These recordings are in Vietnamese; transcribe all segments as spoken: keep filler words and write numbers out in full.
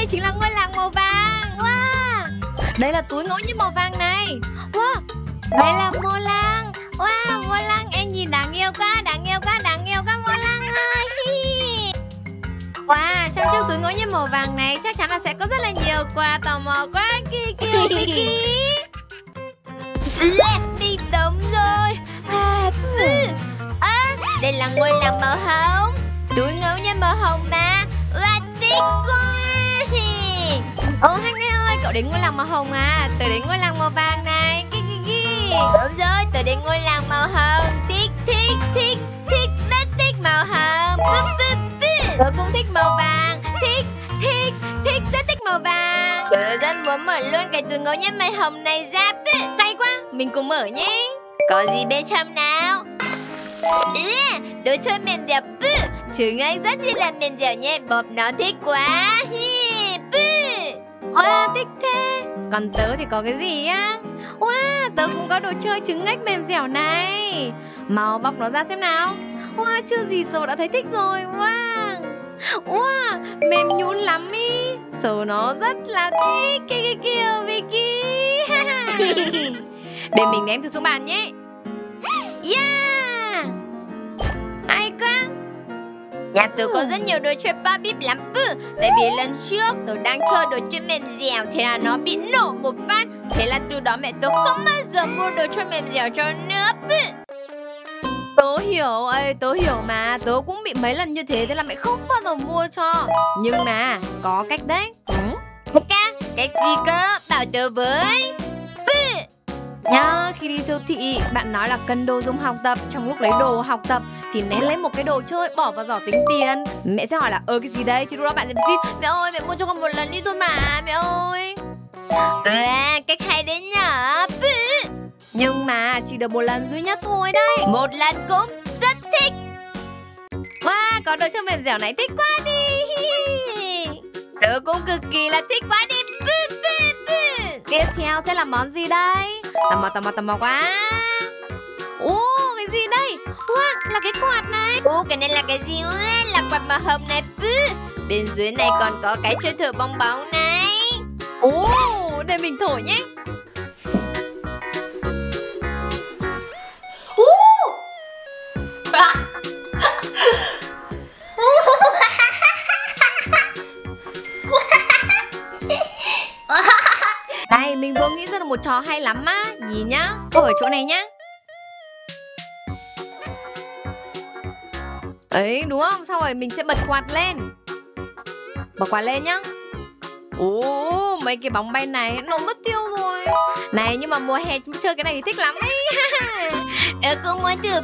đây chính là ngôi làng màu vàng. Wow, đây là túi ngẫu nhiên màu vàng này. Wow, đây là Mô Lang. Wow, Mô Lang em nhìn đáng yêu quá, đáng yêu quá, đáng yêu quá Mô Lang ơi. Wow, trong chiếc túi ngẫu nhiên màu vàng này chắc chắn là sẽ có rất là nhiều quà, tò mò quá. Kiki, Kiki. Bị tống rồi. À, à, đây là ngôi làng màu hồng. Túi ngẫu nhiên màu hồng mà. Và thích quá. Ồ, Hanh ơi, cậu đến ngôi làng màu hồng à? Tớ đến ngôi làng màu vàng này. Kiki. Đúng rồi, tớ đến ngôi làng màu hồng. Thích, thích, thích, thích, rất thích màu hồng. Tớ cũng thích màu vàng. Thích, thích, thích, rất thích màu vàng. Tớ rất muốn mở luôn cái túi ngẫu nhiên màu hồng này ra. Hay quá, mình cùng mở nhé. Có gì bên trong nào? Ừ, đồ chơi mềm dẻo. Trứng anh rất là mềm dẻo nhé. Bóp nó thích quá. Wow, thích thế. Còn tớ thì có cái gì á? Wow, tớ cũng có đồ chơi trứng ếch mềm dẻo này. Mau bóc nó ra xem nào. Wow, chưa gì sờ đã thấy thích rồi. Wow, wow, mềm nhũn lắm ý. Sờ nó rất là thích. Kiki kìa Vicky. Để mình ném thử xuống bàn nhé. Yeah, hay quá. Nhà tớ có rất nhiều đồ chơi Pop Beep lắm. Tại vì lần trước tớ đang chơi đồ chơi mềm dẻo, thế là nó bị nổ một phát. Thế là từ đó mẹ tớ không bao giờ mua đồ chơi mềm dẻo cho nữa. Tớ hiểu ơi, tớ hiểu mà. Tớ cũng bị mấy lần như thế, thế là mẹ không bao giờ mua cho. Nhưng mà có cách đấy. Ừ. Ca, cách gì cơ? Bảo tớ với. Nhá, khi đi siêu thị, bạn nói là cần đồ dùng học tập. Trong lúc lấy đồ học tập thì nén lấy một cái đồ chơi, bỏ vào giỏ tính tiền. Mẹ sẽ hỏi là ơ cái gì đây? Thì lúc đó bạn sẽ xin mẹ ơi, mẹ mua cho con một lần đi thôi mà, mẹ ơi. À, cách hay đấy nhở. Nhưng mà chỉ được một lần duy nhất thôi đấy. Một lần cũng rất thích. Wow, có đồ chơi mềm dẻo này thích quá đi. Tớ cũng cực kỳ là thích quá đi. Tiếp theo sẽ là món gì đây? Tò mò, tò mò, tò mò quá. Ồ, cái gì đây? Wow, là cái quạt này. Ồ, cái này là cái gì? Là quạt màu hồng này. Bên dưới này còn có cái chơi thổi bong bóng này. Ồ, để mình thổi nhé. Đây, mình vừa nghĩ ra được một trò hay lắm á. Nhìn nhá, ở chỗ này nhá. Ấy, đúng không? Xong rồi mình sẽ bật quạt lên. Bật quạt lên nhá. Ồ, mấy cái bóng bay này nó mất tiêu rồi. Này, nhưng mà mùa hè chơi cái này thì thích lắm ấy. Em cũng muốn thử.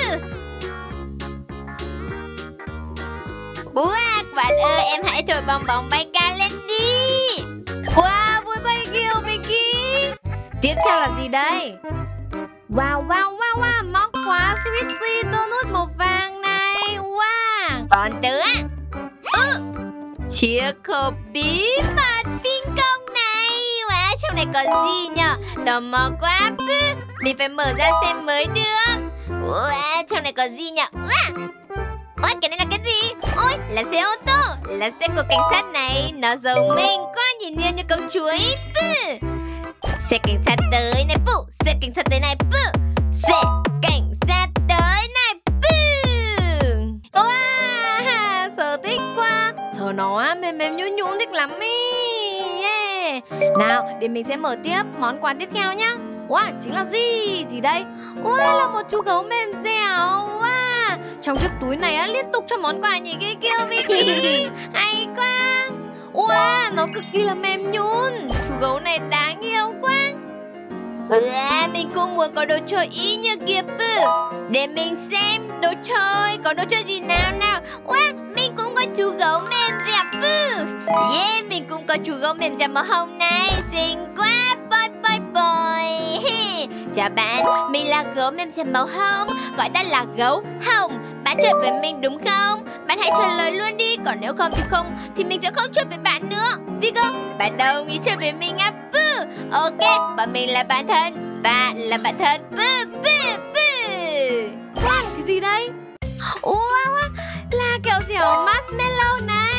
Wow, bạn ơi, em hãy thổi bong bóng bay cao lên đi. Wow, vui quá kìa Vicky. Tiếp theo là gì đây? Wow, wow, wow, wow, móc khóa Sweetie donut màu vàng này. Wow. Còn tớ á, ừ, chiếc hộp bí mật ping pong này. Wow, trong này có gì nhở? Tò mò quá. Mình phải mở ra xem mới được. Wow, trong này có gì nhở? Wow. Ôi, cái này là cái gì? Ôi, là xe ô tô. Là xe của cảnh sát này. Nó giống mình quá, nhìn như như công chúa ấy. Xe cảnh sát tới này. Bù. Xe cảnh sát tới này. Bù. Xe cảnh sát tới này. Bù. Wow, sở thích quá. Sở nó mềm mềm nhũn nhũn thích lắm ý. Yeah. Nào, để mình sẽ mở tiếp món quà tiếp theo nhá. Wow, chính là gì? Gì đây? Wow, là một chú gấu mềm dẻo. Wow, trong chiếc túi này á, liên tục cho món quà nhỉ cái kia Vicky. Hay quá. Wow, nó cực kỳ là mềm nhũn. Chú gấu này đáng yêu quá. À, mình cũng muốn có đồ chơi y như kia. Để mình xem đồ chơi. Có đồ chơi gì nào nào. Wow, mình cũng có chú gấu mềm dẻo. Yeah, mình cũng có chú gấu mềm dẻo màu hồng này. Xinh quá. Bye bye bye. Chào bạn, mình là gấu mềm dẻo màu hồng. Gọi ta là gấu hồng. Bạn chơi với mình đúng không? Bạn hãy trả lời luôn đi. Còn nếu không thì không, thì mình sẽ không chơi với bạn nữa. Gì cơ? Bạn đồng ý chơi với mình à? Bư. Ok, bọn mình là bạn thân. Bạn là bạn thân. Bư bư bư. Wow, cái gì đây? Wow, là kẹo dẻo marshmallow này.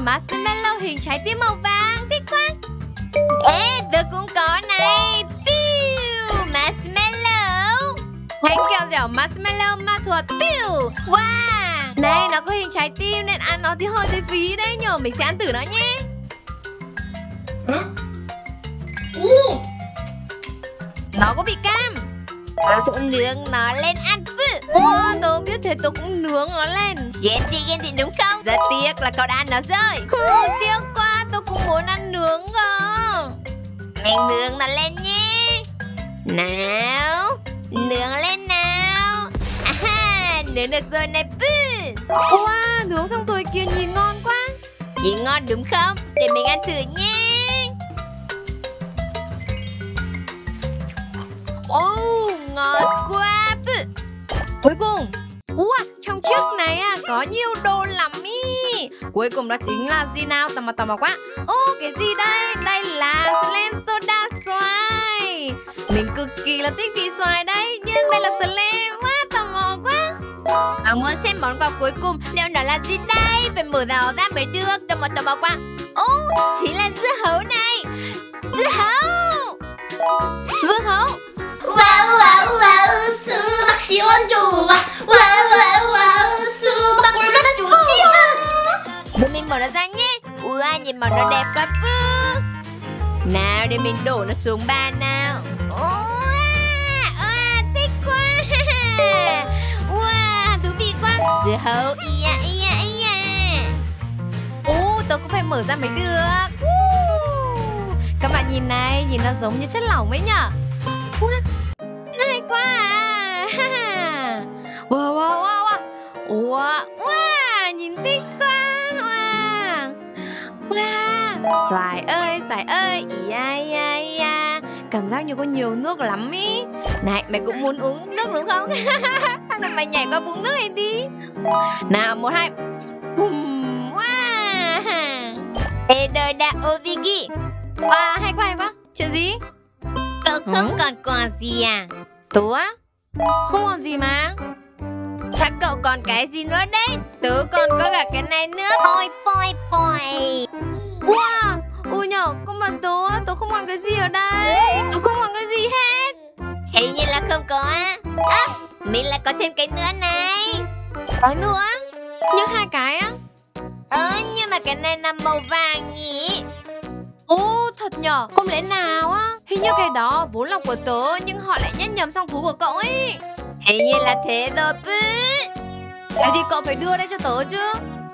marshmallow hình trái tim màu vàng. Thích quá. Ê, tớ cũng có này. Piu, marshmallow. Bánh kẹo dẻo marshmallow ma thuật. Piu. Wow. Này, nó có hình trái tim nên ăn nó thì hơi thấy phí đấy nhờ. Mình sẽ ăn thử nó nhé. Ừ. Nó có bị cam. Tớ sẽ nướng nó lên ăn. Wow, tớ biết thế tớ cũng nướng nó lên. Ghen tị ghen tị đúng không? Rất tiếc là cậu đã ăn nó rồi. Tiếc quá, tôi cũng muốn ăn nướng cơ. Mình nướng nó lên nhé. Nào, nướng lên nào. À, nướng được rồi này. Wow, nướng xong rồi kia nhìn ngon quá. Nhìn ngon đúng không? Để mình ăn thử nhé. Oh, ngọt quá. Cuối cùng, wow, trong chiếc này à, có nhiều đồ lắm ý. Cuối cùng đó chính là gì nào? Tò mò tò mò quá. Ô, oh, cái gì đây? Đây là Slam Soda xoài. Mình cực kỳ là thích vị xoài đấy. Nhưng đây là Slam. Wow, tò mò quá. Ở muốn xem món quà cuối cùng liệu nó là gì đây? Phải mở nó ra mới được. Tò mò tò mò quá. Ô, oh, chính là dưa hấu này. Dưa hấu. Dưa hấu. Wow wow wow, 수박 시원 좋아. Wow wow wow, 수박 얼마나 좋지? Để mình mở nó ra nhé. Wow, nhìn màu nó đẹp quá Pư. Nào, để mình đổ nó xuống bàn nào. Wow, wow, thích quá. Wow, thú vị quá. Dưa hấu, ia ia ia. Ồ, tớ cũng phải mở ra mới được. Các bạn nhìn này, nhìn nó giống như chất lỏng ấy nhở. Hay quá à. Wow, wow, wow, wow. Wow, wow, nhìn thích quá. Wow. Wow. Xoài ơi, xoài ơi. Ia, ia, ia. Cảm giác như có nhiều nước lắm ý. Này, mày cũng muốn uống nước đúng không? Nào, mày nhảy qua vũng nước này đi. Nào, một, hai. Wow. Ê, đời đã Ovigi. Wow, hay quá, hay quá. Chuyện gì? Cậu không ừ? còn quà gì à? Tớ á? Không còn gì mà. Chắc cậu còn cái gì nữa đấy. Tớ còn có cả cái này nữa. Poi poi poi. Wow, ui nhở, con mà tớ, tớ không còn cái gì ở đây. Tớ không còn cái gì hết. Hình như là không có á. À, mình lại có thêm cái nữa này. Cái nữa? Nhưng hai cái á? Ờ, nhưng mà cái này là màu vàng nhỉ? Ồ, thật nhở, không lẽ nào á? Hình như cái đó vốn là của tớ, nhưng họ lại nhét nhầm sang túi của cậu ấy. Hình như là thế rồi Pư. Thế thì cậu phải đưa đây cho tớ chứ.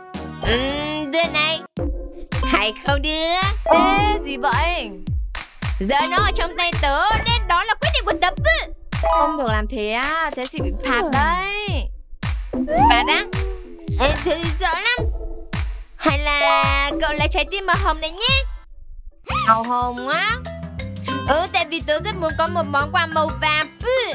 Ừm, đưa này. Hay không đưa? Ê, gì vậy? Giờ nó ở trong tay tớ nên đó là quyết định của tớ Pư. Không được làm thế á, thế thì bị phạt đấy. Phạt á? Ê, thì rõ lắm. Hay là cậu lấy trái tim màu hồng này nhé. Màu hồng á? Ừ, tại vì tớ rất muốn có một món quà màu vàng. Ừ.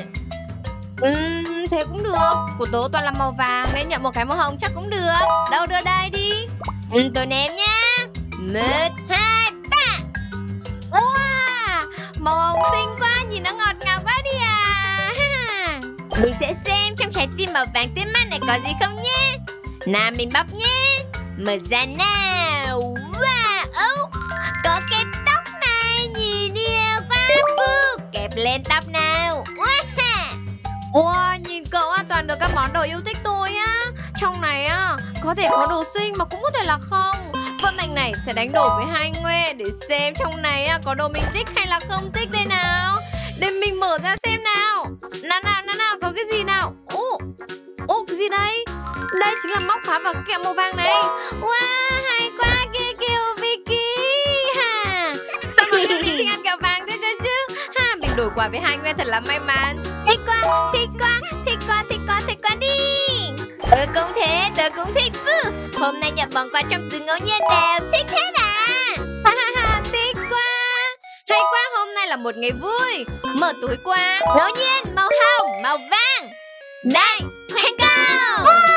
Ừm, thế cũng được. Của tớ toàn là màu vàng nên nhận một cái màu hồng chắc cũng được. Đâu, đưa đây đi. Ừ, tôi ném nhá. Một, hai, ba. Wow, màu hồng xinh quá, nhìn nó ngọt ngào quá đi à. Mình sẽ xem trong trái tim màu vàng tươi mát này có gì không nhé. Nào, mình bóc nhé. Mở ra nào. Wow, có kẹp tóc này. Nhìn yêu quá Pư. Kẹp lên tóc nào. Wow, nhìn cậu á, toàn được các món đồ yêu thích tôi á. Trong này á, có thể có đồ xinh mà cũng có thể là không. Vận mệnh này sẽ đánh đổi với hai Nguê để xem trong này á, có đồ mình thích hay là không thích đây nào. Để mình mở ra xem nào. Nào nào nào nào, có cái gì nào. Ô, ô, cái gì đây? Đây chính là móc khóa và kẹo màu vàng này. Wow, hay quá kia kìa Vicky. Ha, sao mà mình thích ăn kẹo vàng thế cơ chứ. Ha, mình đổi quà với hai Nguê thật là may mắn. Thích quá, thích quá, thích quá, thích quá, thích quá đi. Tớ cũng thế, tớ cũng thích Pư. Hôm nay nhận món quà trong túi ngẫu nhiên đều thích hết à. Ha ha ha, thích quá. Hay quá, hôm nay là một ngày vui. Mở túi quà ngẫu nhiên, màu hồng, màu vàng. Đây, let's go.